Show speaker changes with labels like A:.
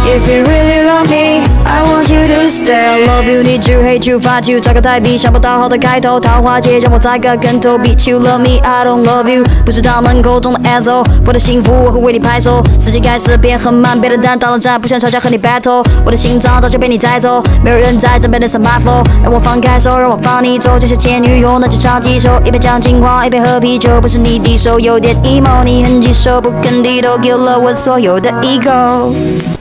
A: If you really love me, I want you to stay. I love you, need you, hate you, fight you，找个代币，想不到好的开头。桃花劫让我栽个跟头。Bitch you love me, I don't love you， 不是他们口中的 asshole。我的幸福我会为你拍手，时间开始变很慢，别的蛋到了站，不想吵架和你 battle。我的心脏早就被你载走，没有人在这边的 my flow， 让我放开手，让我放你走。这些前女友那就唱几首，一边讲情话一边喝啤酒，不是你敌手，有点 emo， 你很棘手，不肯低头，给了我所有的 ego。